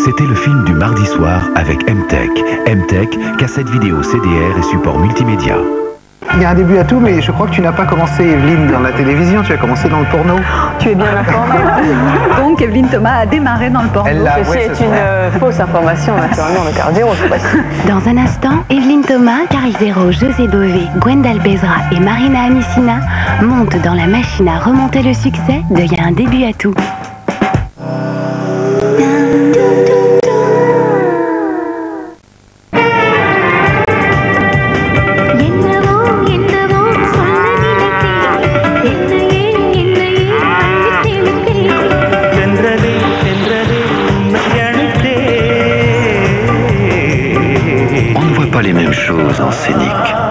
C'était le film du mardi soir avec MTech. MTech, cassette vidéo CDR et support multimédia. Il y a un début à tout, mais je crois que tu n'as pas commencé, Evelyne, dans la télévision, tu as commencé dans le porno. Tu es bien informée. Donc, Evelyne Thomas a démarré dans le porno. Ceci est une fausse information, naturellement, le quart zéro, c'est pas si. Dans un instant, Evelyne Thomas, Carl Zéro, José Bové, Gwendal Bezra et Marina Amissina montent dans la machine à remonter le succès de Il y a un début à tout. Les mêmes choses en scénique.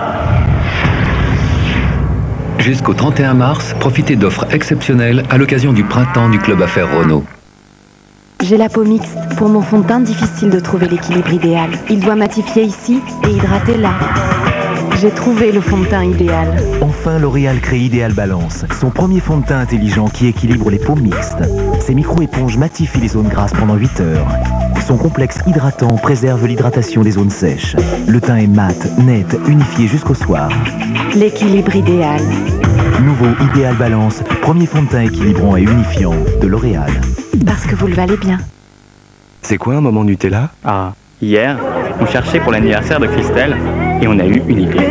Jusqu'au 31 mars, profitez d'offres exceptionnelles à l'occasion du printemps du Club Affaires Renault. J'ai la peau mixte. Pour mon fond de teint, difficile de trouver l'équilibre idéal. Il doit matifier ici et hydrater là. J'ai trouvé le fond de teint idéal. Enfin, L'Oréal crée Idéal Balance, son premier fond de teint intelligent qui équilibre les peaux mixtes. Ses micro-éponges matifient les zones grasses pendant 8 heures. Son complexe hydratant préserve l'hydratation des zones sèches. Le teint est mat, net, unifié jusqu'au soir. L'équilibre idéal. Nouveau Idéal Balance, premier fond de teint équilibrant et unifiant de L'Oréal. Parce que vous le valez bien. C'est quoi un moment Nutella? Ah, hier, on cherchait pour l'anniversaire de Christelle et on a eu une idée.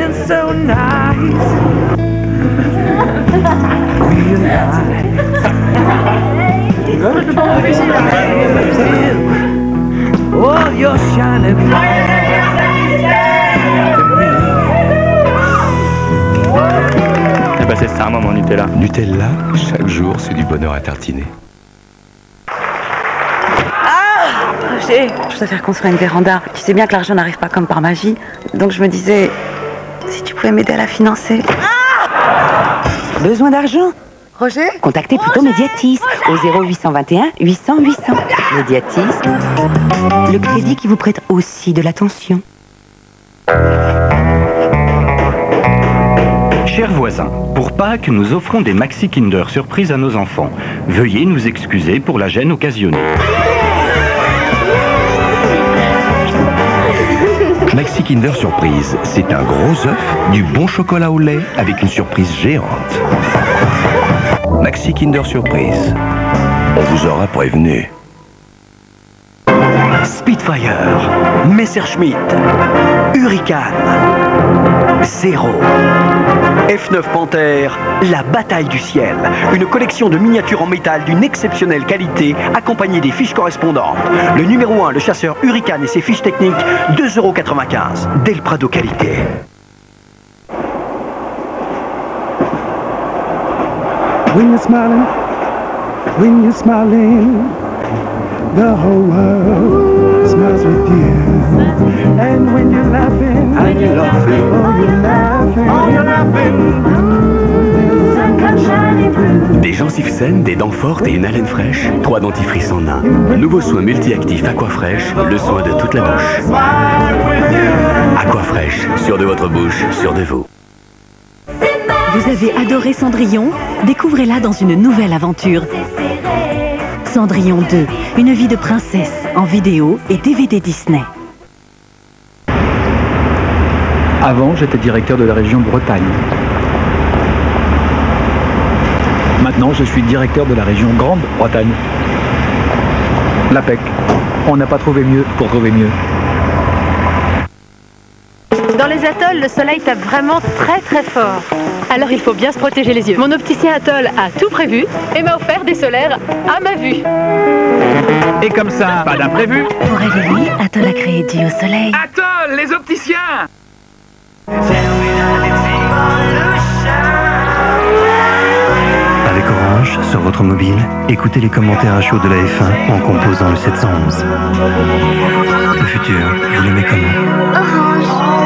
Eh ben c'est ça un moment Nutella. Nutella, chaque jour c'est du bonheur à tartiner. Je voudrais faire construire une véranda. Tu sais bien que l'argent n'arrive pas comme par magie. Donc je me disais, si tu pouvais m'aider à la financer. Besoin d'argent? Roger? Contactez plutôt Médiatis au 0821 800 800. Médiatis, le crédit qui vous prête aussi de l'attention. Chers voisins, pour Pâques, nous offrons des Maxi Kinder surprises à nos enfants. Veuillez nous excuser pour la gêne occasionnée. Maxi Kinder Surprise, c'est un gros œuf, du bon chocolat au lait avec une surprise géante. Maxi Kinder Surprise, on vous aura prévenu. Spitfire, Messerschmitt, Hurricane, Zero, F9 Panther, la bataille du ciel. Une collection de miniatures en métal d'une exceptionnelle qualité, accompagnée des fiches correspondantes. Le numéro 1, le chasseur Hurricane et ses fiches techniques, 2,95 €. Del Prado qualité. When you're smiling, the whole world smiles with you. And when you're laughing, oh you're laughing, the sun comes shining through. Des gencives saines, des dents fortes et une haleine fraîche, 3 dentifrices en un. Nouveau soin multi-actif Aquafresh, le soin de toute la bouche. Aquafresh, sûr de votre bouche, sûr de vous. Vous avez adoré Cendrillon? Découvrez-la dans une nouvelle aventure. Cendrillon 2, une vie de princesse, en vidéo et DVD Disney. Avant, j'étais directeur de la région Bretagne. Maintenant, je suis directeur de la région Grande-Bretagne. L'APEC. On n'a pas trouvé mieux pour trouver mieux. Dans les atolls, le soleil tape vraiment très très fort. Alors il faut bien se protéger les yeux. Mon opticien Atoll a tout prévu et m'a offert des solaires à ma vue. Et comme ça, pas d'imprévu. Pour Aurélie, Atoll a créé Dieu au soleil. Atoll, les opticiens! Avec Orange, sur votre mobile, écoutez les commentaires à chaud de la F1 en composant le 711. Le futur, vous l'aimez comment? Orange.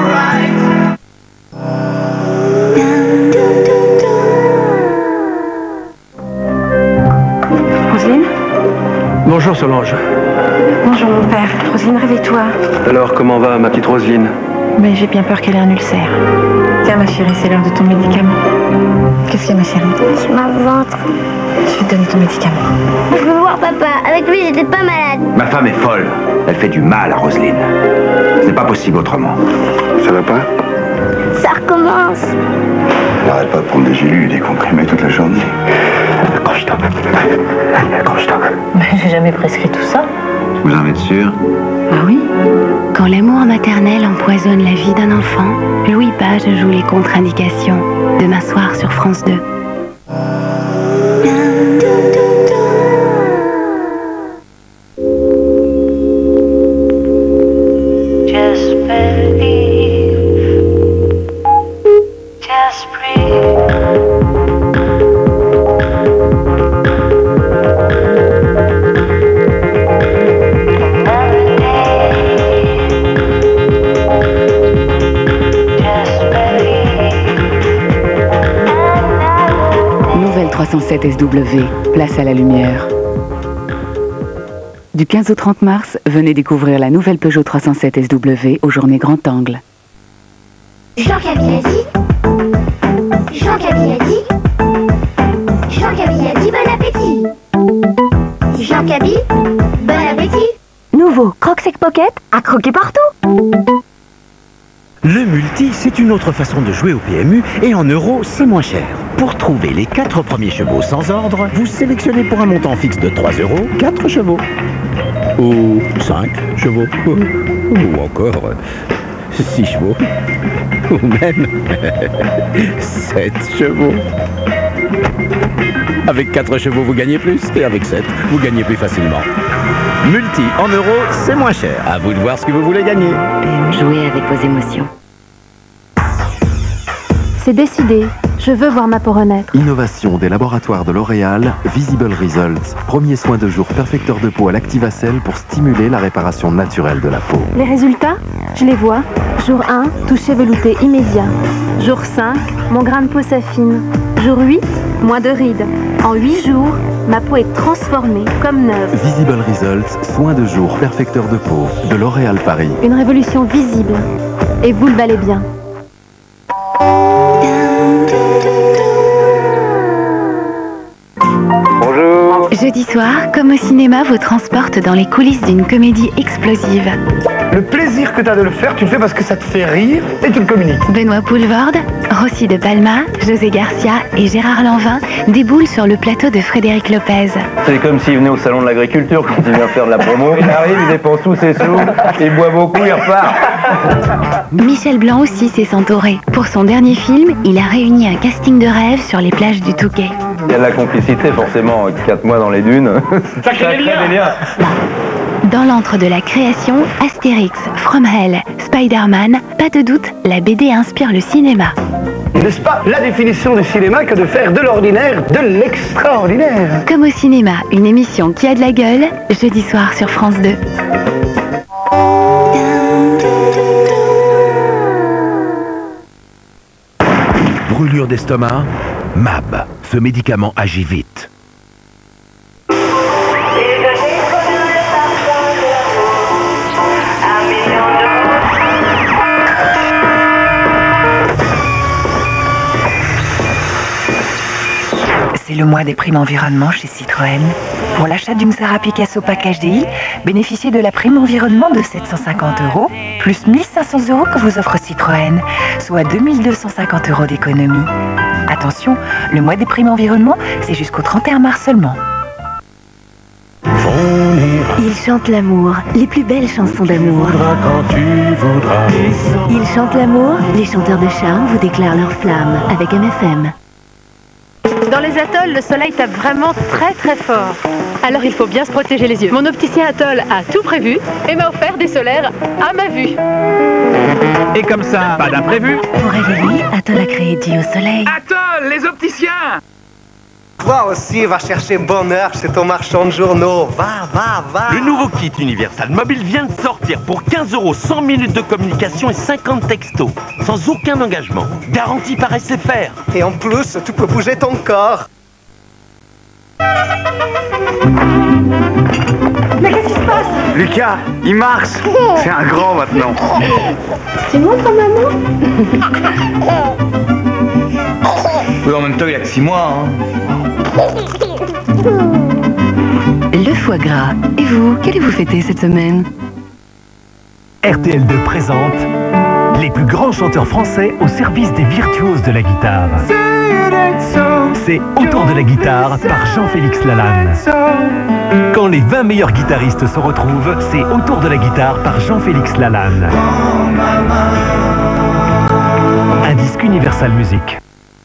Roselyne? Bonjour Solange. Bonjour mon père. Roselyne, réveille-toi. Alors comment va ma petite Roselyne? Mais j'ai bien peur qu'elle ait un ulcère. Tiens ma chérie, c'est l'heure de ton médicament. Qu'est-ce qu'il y a ma chérie? Je m'en ventre. Je vais te donner ton médicament. Je veux voir papa. Avec lui, j'étais pas malade. Ma femme est folle. Elle fait du mal à Roselyne. C'est pas possible autrement. Ça va pas? Ça recommence. Elle arrête pas de prendre des gélules et des comprimés toute la journée. Accroche-toi. Accroche-toi. Mais j'ai jamais prescrit tout ça. Vous en êtes sûr? Ah oui? Quand l'amour maternel empoisonne la vie d'un enfant, Louis Page joue les contre-indications. Demain soir sur France 2. Nouvelle 307 SW, place à la lumière. Du 15 au 30 mars, venez découvrir la nouvelle Peugeot 307 SW aux journées Grand Angle. Jean Cabilladi. Jean Cabilladi. Jean Cabilladi, bon appétit. Jean Cabi, bon appétit. Nouveau Croc-Sec Pocket à croquer partout. Le multi, c'est une autre façon de jouer au PMU et en euros, c'est moins cher. Pour trouver les 4 premiers chevaux sans ordre, vous sélectionnez pour un montant fixe de 3 € 4 chevaux. Ou 5 chevaux. Ou encore 6 chevaux. Ou même 7 chevaux. Avec 4 chevaux, vous gagnez plus. Et avec 7, vous gagnez plus facilement. Multi en euros, c'est moins cher. À vous de voir ce que vous voulez gagner. Jouez avec vos émotions. C'est décidé. Je veux voir ma peau renaître. Innovation des laboratoires de L'Oréal, Visible Results. Premier soin de jour perfecteur de peau à l'Activacell pour stimuler la réparation naturelle de la peau. Les résultats, je les vois. Jour 1, toucher velouté immédiat. Jour 5, mon grain de peau s'affine. Jour 8, moins de rides. En 8 jours, ma peau est transformée comme neuve. Visible Results, soin de jour perfecteur de peau de L'Oréal Paris. Une révolution visible. Et vous le valez bien. Bonjour. Jeudi soir, comme au cinéma, vous transporte dans les coulisses d'une comédie explosive. Le plaisir que tu as de le faire, tu le fais parce que ça te fait rire et tu le communiques. Benoît Poulvorde, Rossi de Palma, José Garcia et Gérard Lanvin déboulent sur le plateau de Frédéric Lopez. C'est comme s'il venait au salon de l'agriculture quand il vient faire de la promo. Il arrive, il dépense tous ses sous, il boit beaucoup, il repart. Michel Blanc aussi s'est centauré. Pour son dernier film, il a réuni un casting de rêve sur les plages du Touquet. Il y a de la complicité forcément, 4 mois dans les dunes. Ça crée des liens. Dans l'antre de la création, Astérix, From Hell, Spider-Man, pas de doute, la BD inspire le cinéma. N'est-ce pas la définition du cinéma que de faire de l'ordinaire de l'extraordinaire? Comme au cinéma, une émission qui a de la gueule, jeudi soir sur France 2. Brûlure d'estomac, MAB. Ce médicament agit vite. C'est le mois des primes environnement chez Citroën. Pour l'achat d'une Xara Picasso Pack HDI, bénéficiez de la prime environnement de 750 € plus 1500 € que vous offre Citroën, soit 2250 € d'économie. Attention, le mois des primes environnement, c'est jusqu'au 31 mars seulement. Ils chantent l'amour, les plus belles chansons d'amour. Ils chantent l'amour, les chanteurs de charme vous déclarent leur flamme avec MFM. Dans les atolls, le soleil tape vraiment très très fort. Alors il faut bien se protéger les yeux. Mon opticien Atoll a tout prévu et m'a offert des solaires à ma vue. Et comme ça, pas d'imprévu. Pour réveiller, Atoll a créé Dieu au soleil. Atoll, les opticiens! Toi aussi, va chercher bonheur chez ton marchand de journaux. Va. Le nouveau kit Universal Mobile vient de sortir pour 15 €, 100 minutes de communication et 50 textos. Sans aucun engagement. Garantie par SFR. Et en plus, tu peux bouger ton corps. Mais qu'est-ce qui se passe? Lucas, il marche. C'est un grand maintenant. Tu montres à maman? Oui, en même temps, il a que 6 mois. Le foie gras. Et vous, qu'allez-vous fêter cette semaine? RTL2 présente les plus grands chanteurs français au service des virtuoses de la guitare. C'est Autour de la guitare par Jean-Félix Lalanne. Quand les 20 meilleurs guitaristes se retrouvent, c'est Autour de la guitare par Jean-Félix Lalanne. Un disque Universal Music.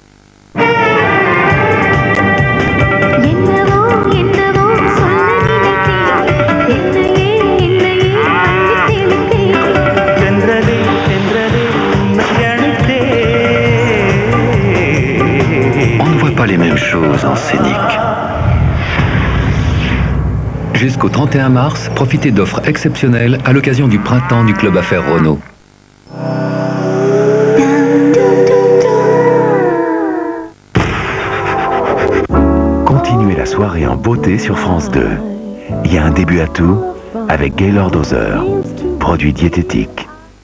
Pas les mêmes choses en scénique. Jusqu'au 31 mars, profitez d'offres exceptionnelles à l'occasion du printemps du Club Affaires Renault. Continuez la soirée en beauté sur France 2. Il y a un début à tout avec Gaylord Hauser, produit diététique.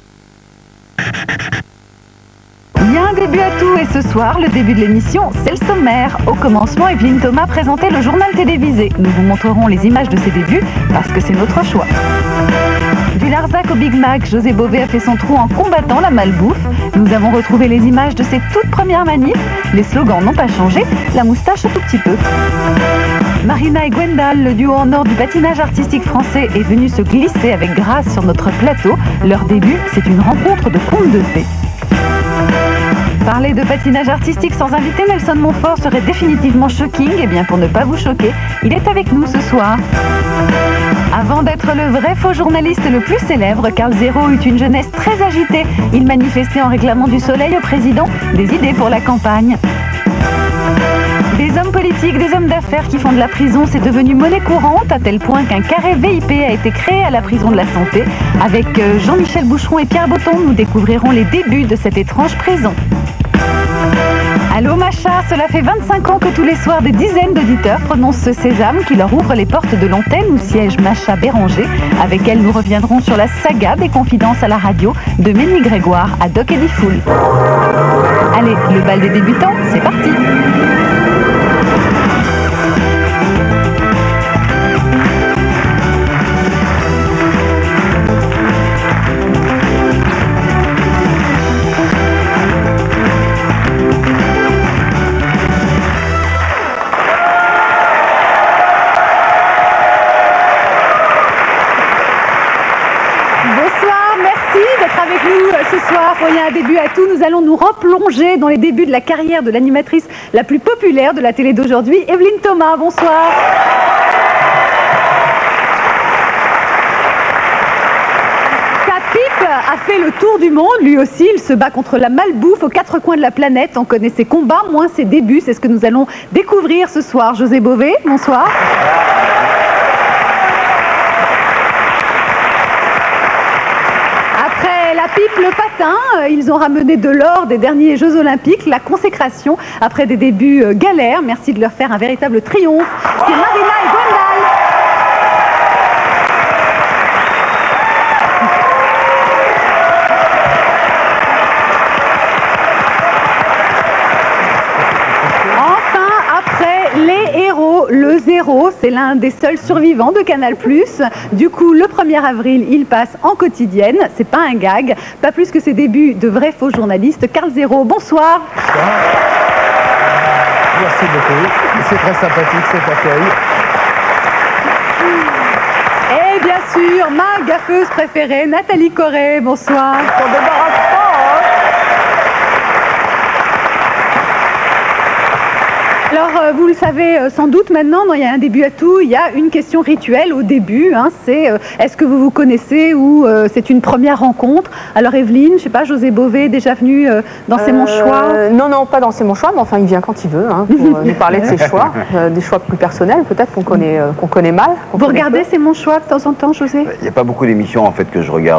Il y a un début à tout et ce soir, le début de l'émission, c'est le sommaire. Au commencement, Evelyne Thomas présentait le journal télévisé. Nous vous montrerons les images de ses débuts parce que c'est notre choix. Du Larzac au Big Mac, José Bové a fait son trou en combattant la malbouffe. Nous avons retrouvé les images de ses toutes premières manifs. Les slogans n'ont pas changé, la moustache un tout petit peu. Marina et Gwendal, le duo en or du patinage artistique français, est venu se glisser avec grâce sur notre plateau. Leur début, c'est une rencontre de contes de fées. Parler de patinage artistique sans inviter Nelson Montfort serait définitivement shocking. Et bien pour ne pas vous choquer, il est avec nous ce soir. Avant d'être le vrai faux journaliste le plus célèbre, Karl Zéro eut une jeunesse très agitée. Il manifestait en réclamant du soleil au président, des idées pour la campagne. Des hommes politiques, des hommes d'affaires qui font de la prison, c'est devenu monnaie courante, à tel point qu'un carré VIP a été créé à la prison de la Santé. Avec Jean-Michel Boucheron et Pierre Botton, nous découvrirons les débuts de cette étrange prison. Allô Macha, cela fait 25 ans que tous les soirs des dizaines d'auditeurs prononcent ce sésame qui leur ouvre les portes de l'antenne où siège Macha Béranger. Avec elle, nous reviendrons sur la saga des confidences à la radio de Ménie Grégoire à Doc Eddie Fool. Allez, le bal des débutants, c'est parti. Il y a un début à tout, nous allons nous replonger dans les débuts de la carrière de l'animatrice la plus populaire de la télé d'aujourd'hui, Evelyne Thomas. Bonsoir. Sa pipe a fait le tour du monde, lui aussi, il se bat contre la malbouffe aux quatre coins de la planète. On connaît ses combats, moins ses débuts, c'est ce que nous allons découvrir ce soir. José Bové, bonsoir. La pipe, le patin, ils ont ramené de l'or des derniers Jeux Olympiques, la consécration après des débuts galères. Merci de leur faire un véritable triomphe. C'est Marina et Gwendal. Enfin, après les héros, le zéro, c'est l'un des seuls survivants de Canal+. Du coup, le 1er avril, il passe en quotidienne. C'est pas un gag, pas plus que ses débuts de vrai faux journaliste. Karl Zéro, bonsoir. Bonsoir. Merci beaucoup. C'est très sympathique cet accueil. Et bien sûr, ma gaffeuse préférée, Nathalie Corré, bonsoir. On s'en débarrasse pas, hein. Alors, vous le savez sans doute maintenant, il y a un début à tout, il y a une question rituelle au début, hein, c'est est-ce que vous vous connaissez ou c'est une première rencontre? Alors Evelyne, je sais pas, José Bové, déjà venu dans C'est mon choix? Non, non, pas dans C'est mon choix, mais enfin il vient quand il veut, hein, pour nous parler de ses choix, des choix plus personnels peut-être qu'on connaît mal. Vous regardez C'est mon choix de temps en temps, José? Il n'y a pas beaucoup d'émissions en fait que je regarde.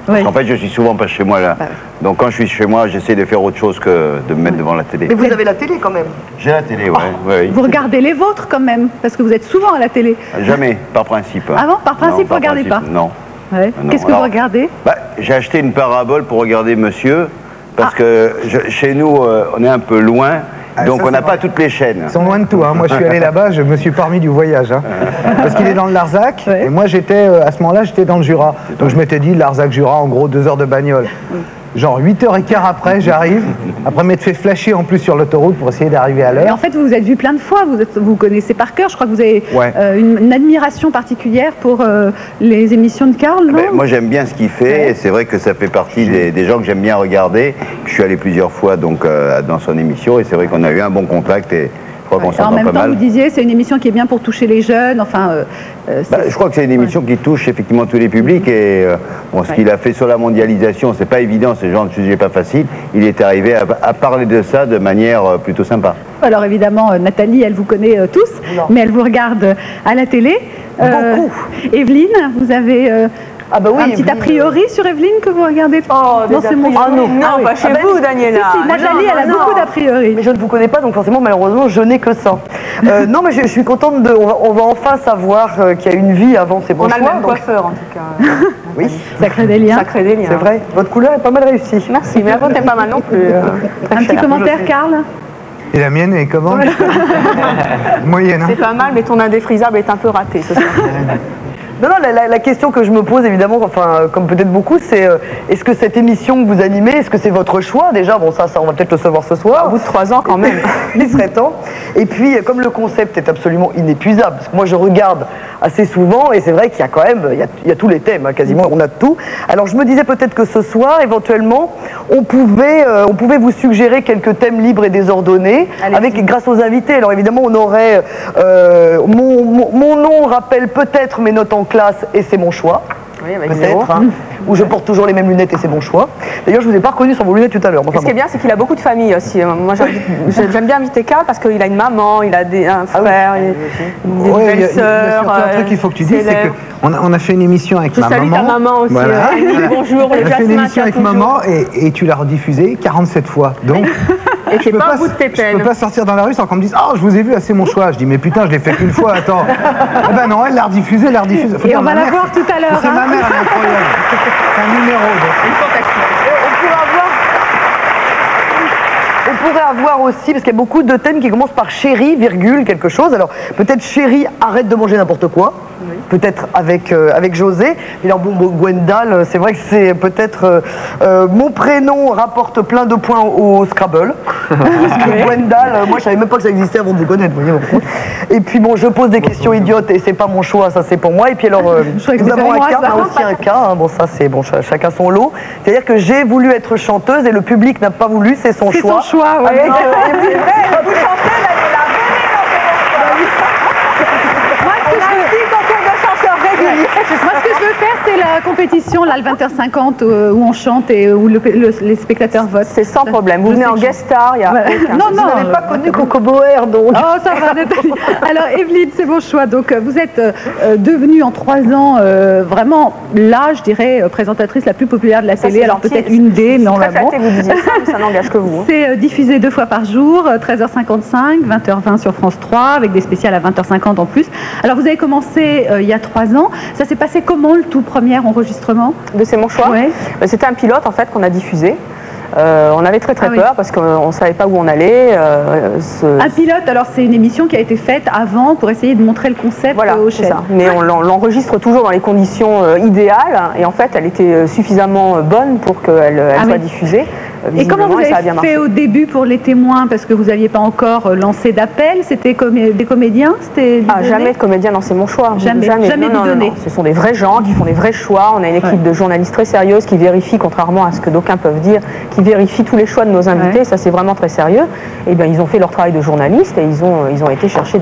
Parce qu'en fait, je suis souvent pas chez moi là. Donc quand je suis chez moi, j'essaie de faire autre chose que de me mettre devant la télé. Mais vous avez la télé quand même. J'ai la télé, ouais. Vous regardez les vôtres quand même, parce que vous êtes souvent à la télé. Jamais, par principe. Ah bon, par principe, vous ne regardez pas? Non. Ouais. Qu'est-ce que vous regardez? J'ai acheté une parabole pour regarder Monsieur, parce que chez nous, on est un peu loin. Donc on n'a pas toutes les chaînes. Ils sont loin de tout. Hein. Moi je suis allé là-bas, je me suis pas remis du voyage. Hein. Parce qu'il est dans le Larzac. Et moi j'étais, à ce moment-là, j'étais dans le Jura. Donc je m'étais dit, Larzac-Jura, en gros 2 heures de bagnole. Genre 8h15 après, j'arrive. Après m'être fait flasher en plus sur l'autoroute pour essayer d'arriver à l'heure. Et en fait, vous vous êtes vu plein de fois, vous connaissez par cœur. Je crois que vous avez une admiration particulière pour les émissions de Karl, non? Moi, j'aime bien ce qu'il fait. Et c'est vrai que ça fait partie des gens que j'aime bien regarder. Je suis allé plusieurs fois donc, dans son émission et c'est vrai qu'on a eu un bon contact et je crois qu'on s'entend pas mal. En même temps, vous disiez, c'est une émission qui est bien pour toucher les jeunes. Enfin, je crois que c'est une émission qui touche effectivement tous les publics et ce qu'il a fait sur la mondialisation, c'est pas évident, ce genre de sujet pas facile. Il est arrivé à parler de ça de manière plutôt sympa. Alors évidemment, Nathalie, elle vous connaît tous, mais elle vous regarde à la télé. Beaucoup. Evelyne, vous avez un petit a priori sur Evelyne que vous regardez? Non, c'est mon non, pas chez vous, Daniela. Si, Nathalie, elle a beaucoup d'a priori. Mais je ne vous connais pas, donc forcément, malheureusement, je n'ai que ça. Non, mais je suis contente on va enfin savoir qu'il y a une vie avant ces bons choix. On a le même coiffeur, en tout cas. Oui. Sacré des liens. Sacré des liens. C'est vrai. Votre couleur est pas mal réussie. Merci, mais la vôtre n'est pas mal non plus. Un petit commentaire, Karl? Et la mienne est comment? Moyenne. Hein. C'est pas mal, mais ton indéfrisable est un peu raté ce soir. Non, la question que je me pose évidemment, enfin comme peut-être beaucoup, c'est est-ce que cette émission que vous animez, est-ce que c'est votre choix déjà? Bon ça on va peut-être le savoir ce soir. Au bout de 3 ans quand même. Il serait temps. Et puis comme le concept est absolument inépuisable, parce que moi je regarde assez souvent et c'est vrai qu'il y a quand même, il y a tous les thèmes, hein, quasiment, on a tout. Alors je me disais peut-être que ce soir, éventuellement, on pouvait vous suggérer quelques thèmes libres et désordonnés, grâce aux invités. Alors évidemment on aurait, mon nom rappelle peut-être mes notes en classe et c'est mon choix. Oui, avec peut-être, hein, où je porte toujours les mêmes lunettes et c'est mon choix. D'ailleurs, je vous ai pas reconnu sur vos lunettes tout à l'heure. Enfin, ce qui est bien, c'est qu'il a beaucoup de famille aussi. Moi, j'aime bien inviter Karl parce qu'il a une maman, il a un frère, des belles-sœurs. Il y a un truc qu'il faut que tu dises, c'est qu'on a fait une émission avec ma maman. Je salue ta maman aussi. Voilà. Bonjour, le Jasmin. On a fait une émission avec maman et tu l'as rediffusée 47 fois. Donc. Et c'est pas un bout de tes peines. Je peux pas sortir dans la rue sans qu'on me dise « Oh, je vous ai vu, c'est mon choix ». Je dis « Mais putain, je l'ai fait qu'une fois, attends ». Eh ben non, elle l'a rediffusé, Et on va la voir tout à l'heure. C'est ma mère, elle est incroyable. C'est un numéro. On pourrait avoir aussi, parce qu'il y a beaucoup de thèmes qui commencent par chérie, virgule, quelque chose. Alors peut-être chérie, arrête de manger n'importe quoi. Oui. Peut-être avec José. Et alors bon, Gwendal, c'est vrai que c'est peut-être mon prénom rapporte plein de points au Scrabble. Parce que Gwendal, moi je savais même pas que ça existait avant de vous connaître. Vous voyez. Et puis bon, je pose des questions idiotes et c'est pas mon choix, ça c'est pour moi. Et puis alors, nous avons un cas, on a aussi un cas. Hein, bon ça c'est bon, chacun son lot. C'est-à-dire que j'ai voulu être chanteuse et le public n'a pas voulu, c'est son choix. C'est son choix, ouais. C'est vrai, vous chantez, Daniela, venez dans Moi, ce que je dis concours de chanteurs réguliers. Moi, ce que je veux faire, c'est la compétition, là, le 20h50, où on chante et où les spectateurs votent. C'est sans problème. Vous venez en guest star, il y a Non, vous n'avez pas connu Coco Boer, donc. Oh, ça va, Nathalie. Alors, Evelyne, c'est mon choix. Donc, vous êtes devenue en 3 ans vraiment, là, je dirais, présentatrice la plus populaire de la télé. Alors, peut-être une des, mais on va voir. Vous disiez ça, mais ça n'engage que vous. C'est diffusé 2 fois par jour, 13h55, 20h20 sur France 3, avec des spéciales à 20h50 en plus. Alors, vous avez commencé il y a 3 ans. Ça s'est passé comment, le tout premier enregistrement de C'est mon choix? Ouais. C'était un pilote, en fait, qu'on a diffusé. On avait très peur parce qu'on ne savait pas où on allait. Un pilote, alors c'est une émission qui a été faite avant pour essayer de montrer le concept aux chaînes. Ça. Mais on l'enregistre toujours dans les conditions idéales et en fait elle était suffisamment bonne pour qu'elle soit diffusée. Et comment vous avez fait au début pour les témoins? Parce que vous n'aviez pas encore lancé d'appel, c'était des comédiens? Jamais de comédiens dans C'est mon choix. Jamais non. Ce sont des vrais gens qui font des vrais choix. On a une équipe de journalistes très sérieuse qui vérifie, contrairement à ce que d'aucuns peuvent dire, qui vérifie tous les choix de nos invités. Ça c'est vraiment très sérieux. Et bien ils ont fait leur travail de journaliste et ils ont été chercher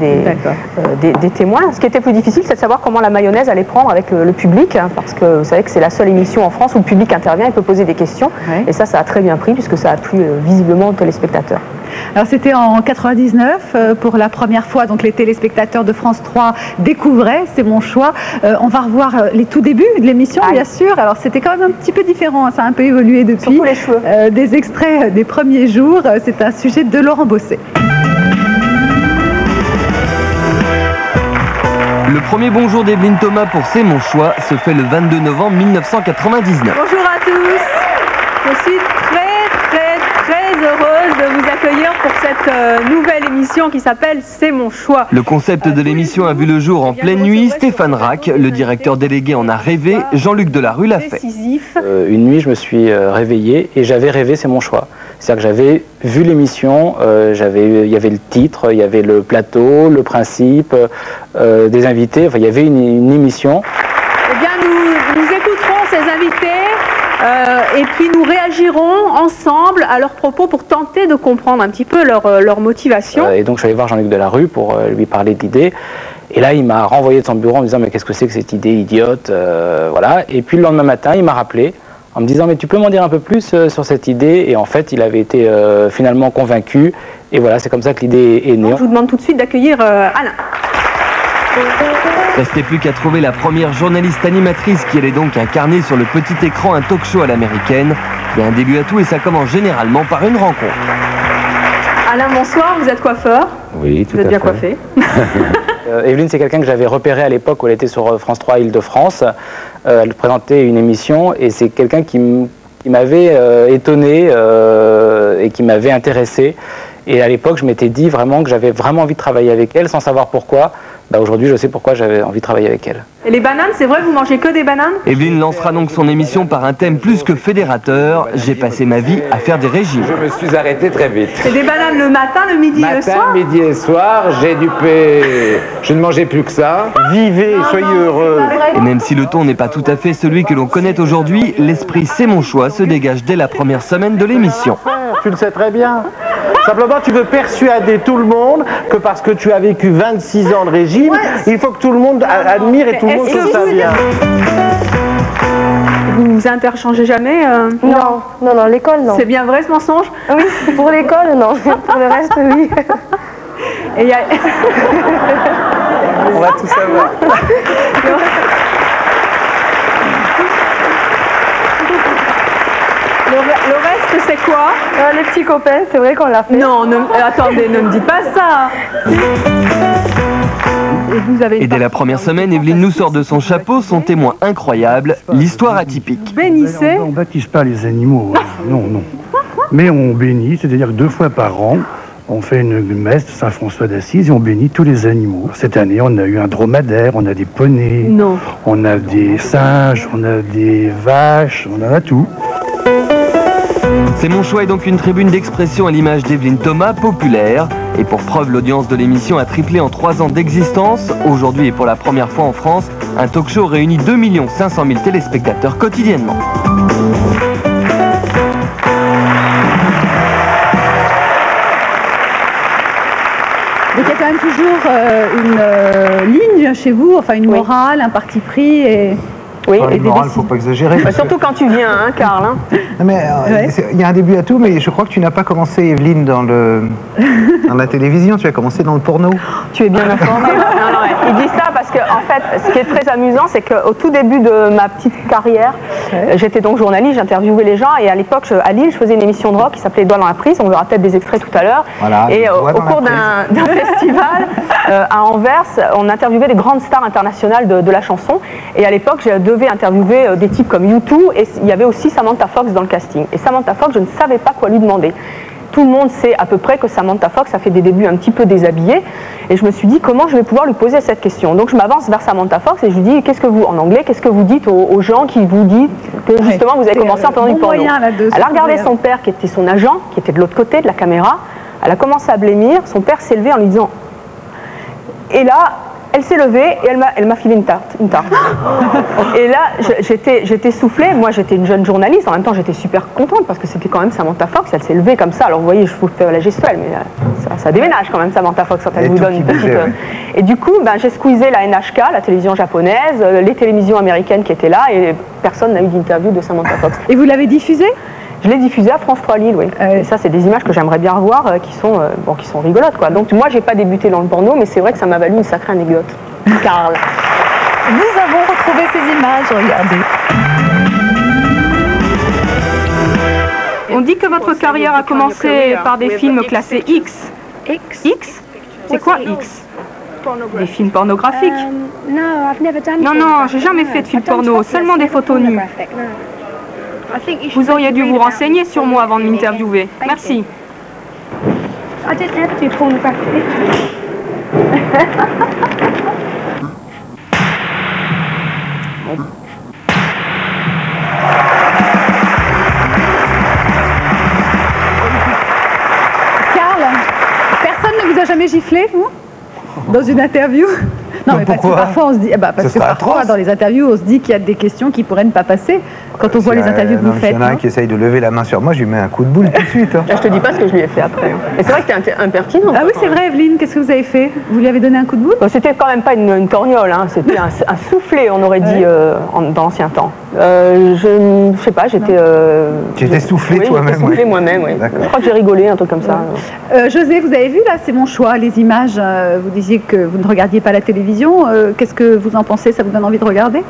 des témoins. Ce qui était plus difficile, c'est de savoir comment la mayonnaise allait prendre avec le public, hein, parce que vous savez que c'est la seule émission en France où le public intervient et peut poser des questions. Et ça a très bien pris puisque ça a plu visiblement aux téléspectateurs. Alors c'était en 99 pour la première fois, donc les téléspectateurs de France 3 découvraient C'est mon choix. On va revoir les tout débuts de l'émission, bien sûr. Alors c'était quand même un petit peu différent, hein, ça a un peu évolué depuis. Surtout les cheveux. Des extraits des premiers jours, c'est un sujet de Laurent Bosset. Le premier bonjour d'Evelyne Thomas pour C'est mon choix se fait le 22 novembre 1999. Bonjour à tous. Je suis très heureuse de vous accueillir pour cette nouvelle émission qui s'appelle C'est mon choix. Le concept de l'émission a vu le jour en pleine nuit. Stéphane Rack, le directeur délégué, en a rêvé. Jean-Luc Delarue l'a fait. Une nuit, je me suis réveillé et j'avais rêvé C'est mon choix. C'est-à-dire que j'avais vu l'émission, il y avait le titre, il y avait le plateau, le principe, des invités, enfin il y avait une émission. Eh bien nous écouterons ces invités et puis nous réagirons ensemble à leurs propos pour tenter de comprendre un petit peu leur motivation. Et donc je suis allé voir Jean-Luc Delarue pour lui parler de l'idée. Et là, il m'a renvoyé de son bureau en me disant mais qu'est-ce que c'est que cette idée idiote, voilà. Et puis le lendemain matin, il m'a rappelé en me disant mais tu peux m'en dire un peu plus sur cette idée. Et en fait, il avait été finalement convaincu. Et voilà, c'est comme ça que l'idée est née. Je vous demande tout de suite d'accueillir Alain. Restait plus qu'à trouver la première journaliste animatrice qui allait donc incarner sur le petit écran un talk-show à l'américaine. Il y a un début à tout et ça commence généralement par une rencontre. Alain, bonsoir, vous êtes coiffeur. Oui, tout à fait. Vous êtes bien coiffé. Evelyne, c'est quelqu'un que j'avais repéré à l'époque où elle était sur France 3 Île-de-France. Elle présentait une émission et c'est quelqu'un qui m'avait étonné et qui m'avait intéressé. Et à l'époque, je m'étais dit vraiment que j'avais vraiment envie de travailler avec elle sans savoir pourquoi. Bah, aujourd'hui, je sais pourquoi j'avais envie de travailler avec elle. Et les bananes, c'est vrai, vous mangez que des bananes? Evelyne lancera donc son émission par un thème plus que fédérateur. J'ai passé ma vie à faire des régimes. Je me suis arrêté très vite. C'est des bananes le matin, le midi et le soir? Midi et soir, je ne mangeais plus que ça. Vivez, soyez heureux. Et même si le ton n'est pas tout à fait celui que l'on connaît aujourd'hui, l'esprit C'est mon choix se dégage dès la première semaine de l'émission. Tu le sais très bien. Simplement, tu veux persuader tout le monde que parce que tu as vécu 26 ans de régime, il faut que tout le monde admire et tout le monde trouve ça bien. Vous ne vous interchangez jamais Non, l'école, non. C'est bien vrai ce mensonge? Oui, pour l'école, non. Pour le reste, oui. Et y a... On va tout savoir. Le reste, c'est quoi? Les petits copains, c'est vrai qu'on l'a fait. Non, attendez, ne me dites pas ça. Et dès la première semaine, Evelyne nous sort de son chapeau son témoin incroyable, l'histoire atypique. Bénissez? On ne baptise pas les animaux, non. Mais on bénit, c'est-à-dire que 2 fois par an, on fait une messe de Saint-François d'Assise et on bénit tous les animaux. Cette année, on a eu un dromadaire, on a des poneys, on a des singes, on a des vaches, on en a tout. C'est mon choix est donc une tribune d'expression à l'image d'Evelyne Thomas, populaire. Et pour preuve, l'audience de l'émission a triplé en 3 ans d'existence. Aujourd'hui et pour la première fois en France, un talk-show réunit 2 500 000 téléspectateurs quotidiennement. Donc il y a quand même toujours une ligne chez vous, enfin une morale, un parti pris et... Oui, et des morale, faut pas exagérer. Surtout quand tu viens, hein, Karl. Hein. Mais il y a un début à tout, mais je crois que tu n'as pas commencé, Evelyne, dans la télévision, tu as commencé dans le porno. Tu es bien informée. Non, il dit ça parce que, en fait, ce qui est très amusant, c'est qu'au tout début de ma petite carrière, j'étais donc journaliste, j'interviewais les gens, et à l'époque, à Lille, je faisais une émission de rock qui s'appelait Doigts dans la prise, on verra peut-être des extraits tout à l'heure. Voilà, et au cours d'un festival à Anvers, on interviewait des grandes stars internationales de la chanson, et à l'époque, je devais interviewer des types comme U2, et il y avait aussi Samantha Fox dans le casting. Et Samantha Fox, je ne savais pas quoi lui demander. Tout le monde sait à peu près que Samantha Fox a fait des débuts un petit peu déshabillés, et je me suis dit comment je vais pouvoir lui poser cette question. Donc je m'avance vers Samantha Fox et je lui dis en anglais, qu'est-ce que vous dites aux gens qui vous disent que justement vous avez commencé en faisant du porno? Elle a regardé son père qui était son agent, qui était de l'autre côté de la caméra, elle a commencé à blêmir, son père s'est levé en lui disant, et là elle s'est levée et elle m'a filé une tarte. Et là, j'étais soufflée. Moi, j'étais une jeune journaliste. En même temps, j'étais super contente parce que c'était quand même Samantha Fox. Elle s'est levée comme ça. Alors, vous voyez, je vous fais la gestuelle, mais ça déménage quand même, Samantha Fox, quand elle vous donne une petite... Et du coup, j'ai squeezé la NHK, la télévision japonaise, les télévisions américaines qui étaient là, et personne n'a eu d'interview de Samantha Fox. Et vous l'avez diffusée? Je l'ai diffusé à France 3 Lille, oui. Et ça, c'est des images que j'aimerais bien revoir, qui sont rigolotes, quoi. Donc moi, j'ai pas débuté dans le porno, mais c'est vrai que ça m'a valu une sacrée anecdote. Carl. Nous avons retrouvé ces images, regardez. On dit que votre carrière a commencé par des films classés X. X? C'est quoi X? Des films pornographiques? Non, j'ai jamais fait de film porno, seulement des photos nues. Vous auriez dû vous renseigner sur moi avant de m'interviewer. Merci. Karl, personne ne vous a jamais giflé, vous? Dans une interview? Non, mais parce que parfois on se dit, parce que parfois dans les interviews on se dit qu'il y a des questions qui pourraient ne pas passer quand on voit les interviews que vous faites. Il y en a un qui essaye de lever la main sur moi, je lui mets un coup de boule tout de suite. Je te dis pas ce que je lui ai fait après. Et c'est vrai que t'es impertinent. Ah oui, c'est vrai, Evelyne, qu'est-ce que vous avez fait? Vous lui avez donné un coup de boule? C'était quand même pas une torgnole, hein. C'était un soufflet, on aurait dit dans l'ancien temps. Je sais pas, j'étais. Tu étais soufflé toi-même? J'étais soufflé moi-même, oui. Je crois que j'ai rigolé, un truc comme ça. José, vous avez vu là, c'est mon choix, les images. Vous disiez que vous ne regardiez pas la télévision. Qu'est-ce que vous en pensez? Ça vous donne envie de regarder?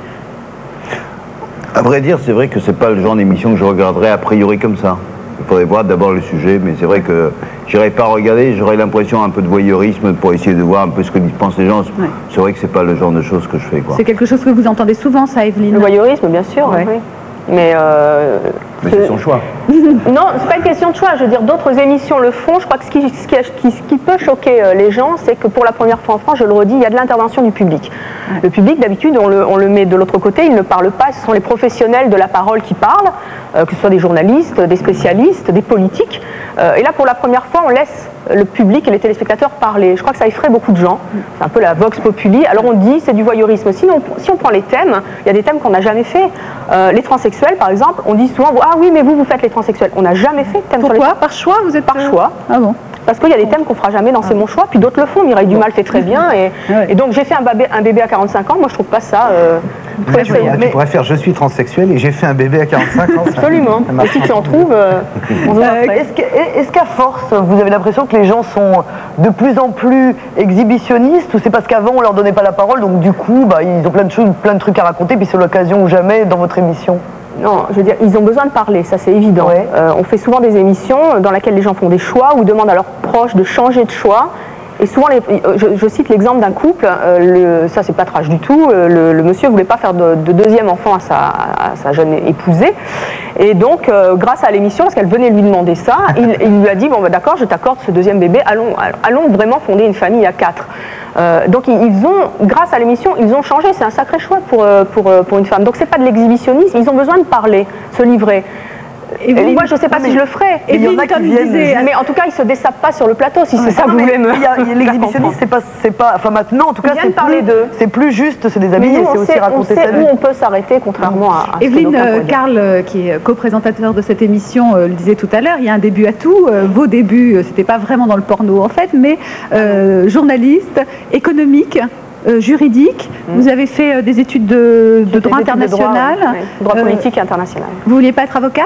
À vrai dire, c'est vrai que c'est pas le genre d'émission que je regarderais a priori comme ça. Il faudrait voir d'abord le sujet, mais c'est vrai que j'irais pas regarder, j'aurais l'impression un peu de voyeurisme pour essayer de voir un peu ce que pensent les gens. Ouais. C'est vrai que c'est pas le genre de choses que je fais, quoi. C'est quelque chose que vous entendez souvent, ça, Evelyne? Le voyeurisme, bien sûr, oui. Mais c'est son choix. Non, c'est pas une question de choix. Je veux dire, d'autres émissions le font. Je crois que ce qui peut choquer les gens, c'est que pour la première fois en France, je le redis, il y a de l'intervention du public. Ouais. Le public, d'habitude, on le met de l'autre côté, il ne parle pas. Ce sont les professionnels de la parole qui parlent, que ce soit des journalistes, des spécialistes, des politiques. Et là, pour la première fois, on laisse le public et les téléspectateurs parler. Je crois que ça effraie beaucoup de gens. C'est un peu la vox populi. Alors on dit c'est du voyeurisme. Sinon, si on prend les thèmes, il y a des thèmes qu'on n'a jamais fait. Les transsexuels, par exemple, on dit souvent ah oui, mais vous faites les transsexuels. On n'a jamais fait de thème sur les. Pourquoi? Par choix? Vous êtes par choix. Ah bon? Parce qu'il y a des thèmes qu'on fera jamais dans C'est mon choix, puis d'autres le font. Mireille Dumas le fait très bien. Et donc j'ai fait un bébé à 45 ans. Moi je trouve pas ça. Tu pourrais faire je suis transsexuel et j'ai fait un bébé à 45 ans. Absolument. Et si tu en trouves, on se voit après. Est-ce qu'à force, vous avez l'impression que les gens sont de plus en plus exhibitionnistes, ou c'est parce qu'avant on leur donnait pas la parole, donc du coup ils ont plein de choses, plein de trucs à raconter, puis c'est l'occasion ou jamais dans votre émission? Non, je veux dire, ils ont besoin de parler, ça c'est évident. Ouais. On fait souvent des émissions dans lesquelles les gens font des choix ou demandent à leurs proches de changer de choix. Et souvent, je cite l'exemple d'un couple, ça c'est pas trash du tout, le monsieur voulait pas faire de deuxième enfant à sa jeune épousée. Et donc, grâce à l'émission, parce qu'elle venait lui demander ça, il lui a dit, bon bah, d'accord, je t'accorde ce deuxième bébé, allons vraiment fonder une famille à 4. Donc ils ont, grâce à l'émission, ils ont changé, c'est un sacré choix pour une femme. Donc c'est pas de l'exhibitionnisme, ils ont besoin de parler, se livrer. Et moi, je ne sais pas si je le ferai. Et il y en a qui viennent. Mais en tout cas, ils ne se dessapent pas sur le plateau, si c'est ça que vous voulez me. L'exhibitionnisme, c'est pas. Enfin, maintenant, en tout cas, c'est plus juste se déshabiller, c'est aussi raconter sa vie. On sait où on peut s'arrêter, contrairement à. Evelyne, Karl, qui est co-présentateur de cette émission, le disait tout à l'heure, il y a un début à tout. Vos débuts, c'était pas vraiment dans le porno, en fait, mais journaliste, économique. Juridique, vous avez fait des études de droit international, droit politique et international. Vous vouliez pas être avocate?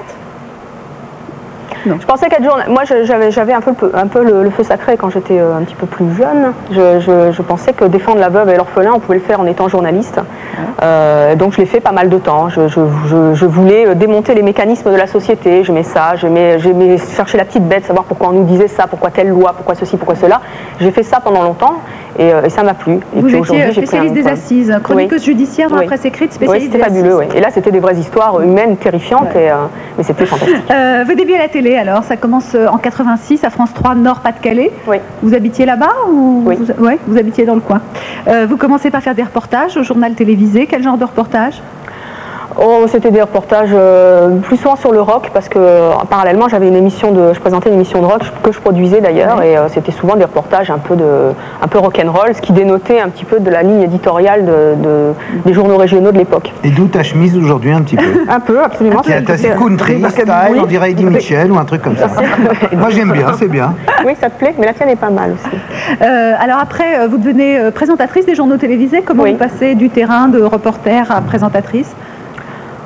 Non. Je pensais qu'être journaliste, moi j'avais un peu le feu sacré quand j'étais un petit peu plus jeune. Je pensais que défendre la veuve et l'orphelin, on pouvait le faire en étant journaliste. Donc je l'ai fait pas mal de temps. Je voulais démonter les mécanismes de la société. J'aimais ça, j'aimais chercher la petite bête, savoir pourquoi on nous disait ça, pourquoi telle loi, pourquoi ceci, pourquoi cela. J'ai fait ça pendant longtemps. Et ça m'a plu. Et vous étiez spécialiste des assises, chroniqueuse judiciaire dans la presse écrite, spécialiste des assises. C'était fabuleux, oui. Et là, c'était des vraies histoires humaines, terrifiantes, mais c'était fantastique. Vos débuts à la télé, alors, ça commence en 86 à France 3 Nord-Pas-de-Calais. Oui. Vous habitiez là-bas ou Oui. Vous habitiez dans le coin. Vous commencez par faire des reportages au journal télévisé. Quel genre de reportage? C'était des reportages plus souvent sur le rock, parce que parallèlement je présentais une émission de rock que je produisais d'ailleurs, et c'était souvent des reportages un peu rock'n'roll, ce qui dénotait un petit peu de la ligne éditoriale des journaux régionaux de l'époque. Et d'où ta chemise aujourd'hui un petit peu? Un peu, absolument. Qui a ta country style, on dirait Eddie Mitchell ou un truc comme ça. Moi j'aime bien, c'est bien. Oui, ça te plaît, mais la tienne est pas mal aussi. Alors après, vous devenez présentatrice des journaux télévisés. Comment vous passez du terrain de reporter à présentatrice?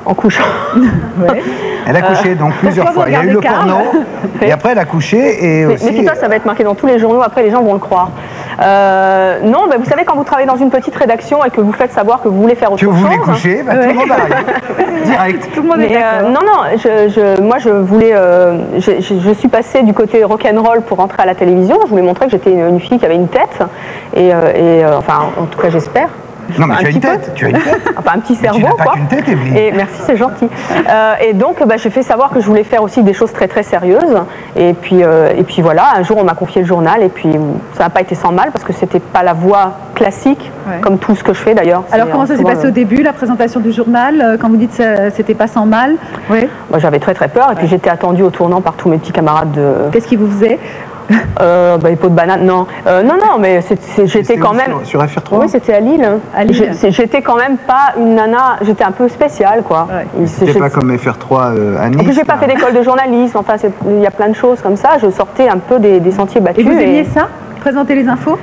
En couchant. Elle a couché donc plusieurs fois. Il y a eu le porno, et après elle a couché et aussi... Méfie-toi, ça va être marqué dans tous les journaux, après les gens vont le croire. Non, vous savez, quand vous travaillez dans une petite rédaction et que vous faites savoir que vous voulez faire autre chose... Que vous voulez coucher, tout le monde arrive. Direct. Tout le monde est d'accord. Non, moi je voulais... je suis passée du côté rock'n'roll pour rentrer à la télévision. Je voulais montrer que j'étais une fille qui avait une tête. Enfin, en tout cas, j'espère. Non, mais tu as une tête, Enfin, un petit cerveau, tu n'as pas quoi. qu'une tête, Evelyne. Et merci, c'est gentil. Et donc, j'ai fait savoir que je voulais faire aussi des choses très très sérieuses. Et puis voilà, un jour on m'a confié le journal et puis ça n'a pas été sans mal parce que c'était pas la voie classique, comme tout ce que je fais d'ailleurs. Alors comment ça s'est passé au début, la présentation du journal, quand vous dites que c'était pas sans mal? Oui. Moi, j'avais très très peur et puis j'étais attendue au tournant par tous mes petits camarades de... Qu'est-ce qu'ils vous faisaient? Les pots de banane, non. Non, mais j'étais quand même... Sur FR3? Oui, c'était à Lille. À Lille. J'étais quand même pas une nana, j'étais un peu spéciale, quoi. C'était pas comme FR3 à Nice. En plus, j'ai pas fait d'école de journalisme, enfin, il y a plein de choses comme ça. Je sortais un peu des sentiers battus. Et vous aimiez ça? Présenter les infos?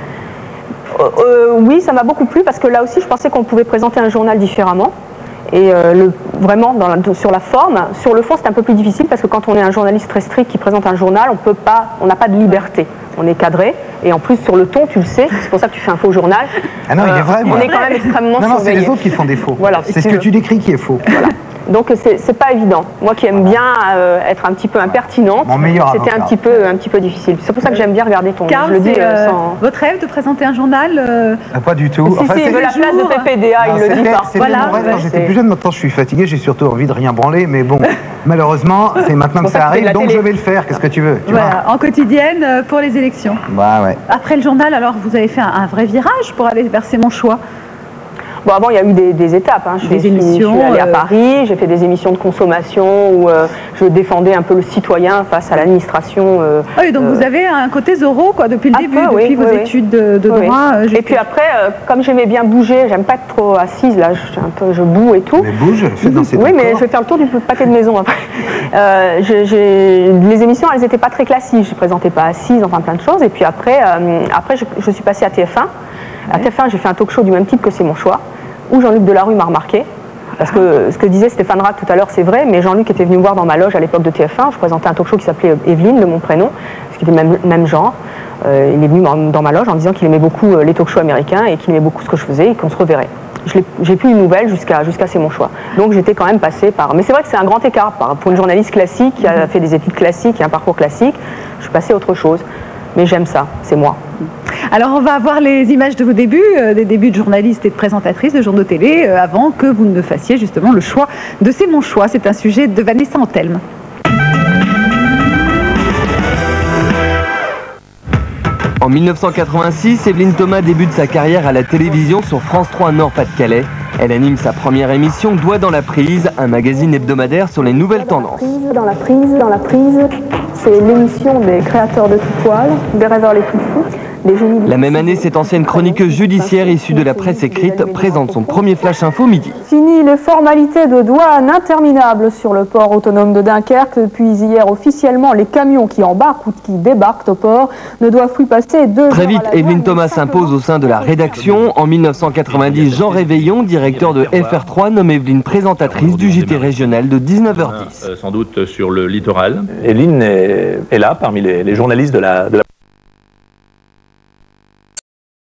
Oui, ça m'a beaucoup plu parce que là aussi, je pensais qu'on pouvait présenter un journal différemment. Et vraiment, sur la forme, sur le fond, c'est un peu plus difficile parce que quand on est un journaliste très strict qui présente un journal, on n'a pas de liberté. On est cadré et en plus sur le ton, tu le sais, c'est pour ça que tu fais un faux journal. Ah non, il est vrai. On est quand même extrêmement surveillé. Non, c'est les autres qui font des faux. Voilà, c'est ce que tu décris qui est faux. Voilà. Donc c'est pas évident. Moi qui aime bien être un petit peu impertinente, c'était un petit peu difficile. C'est pour ça que j'aime bien regarder ton. Carl, je le dis sans... votre rêve de présenter un journal Pas du tout. Si, il veut la place de PPDA, il le dit pas. C'était mon rêve quand j'étais plus jeune. Maintenant, je suis fatigué. J'ai surtout envie de rien branler. Mais bon, malheureusement, c'est maintenant que ça arrive. Donc je vais le faire. Qu'est-ce que tu veux? Voilà, en quotidienne pour les élections. Bah ouais. Après le journal, alors vous avez fait un vrai virage pour aller vers C'est mon choix. Bon, avant, il y a eu des étapes. Hein. Je suis allée à Paris, j'ai fait des émissions de consommation où je défendais un peu le citoyen face à l'administration. Oui, donc vous avez un côté Zorro, quoi, depuis le début, depuis vos études de droit. Et puis après, comme j'aimais bien bouger, j'aime pas être trop assise, là, je boue et tout. Mais bouge, fais danser. Oui, mais je vais faire le tour du pâté de maison après. Les émissions, elles n'étaient pas très classiques, je ne présentais pas assise, enfin plein de choses. Et puis après, je suis passée à TF1. À TF1, j'ai fait un talk show du même type que C'est mon choix, où Jean-Luc Delarue m'a remarqué. Parce que ce que disait Stéphane Rack tout à l'heure, c'est vrai, mais Jean-Luc était venu me voir dans ma loge à l'époque de TF1. Je présentais un talk show qui s'appelait Evelyne, de mon prénom, ce qui était le même genre. Il est venu dans ma loge en disant qu'il aimait beaucoup les talk shows américains et qu'il aimait beaucoup ce que je faisais et qu'on se reverrait. J'ai plus une nouvelle jusqu'à C'est mon choix. Donc j'étais quand même passée par... Mais c'est vrai que c'est un grand écart. Pour une journaliste classique qui a fait des études classiques et un parcours classique, je suis passée à autre chose. Mais j'aime ça, c'est moi. Alors on va voir les images de vos débuts, des débuts de journaliste et de présentatrice de journaux télé, avant que vous ne fassiez justement le choix de C'est mon choix. C'est un sujet de Vanessa Antelme. En 1986, Evelyne Thomas débute sa carrière à la télévision sur France 3 Nord-Pas-de-Calais. Elle anime sa première émission Doigt dans la prise, un magazine hebdomadaire sur les nouvelles tendances. Dans la prise, c'est l'émission des créateurs de tout poil, des rêveurs les plus fous. La même année, cette ancienne chroniqueuse judiciaire issue de la presse écrite présente son premier flash info midi. Fini les formalités de douane interminables sur le port autonome de Dunkerque. Depuis hier, officiellement, les camions qui embarquent ou qui débarquent au port ne doivent plus passer 2 heures. Très vite, Evelyne Thomas s'impose au sein de la rédaction. En 1990, Jean Réveillon, directeur de FR3, nomme Evelyne présentatrice du JT régional de 19h10. Sans doute sur le littoral. Evelyne est là parmi les journalistes de la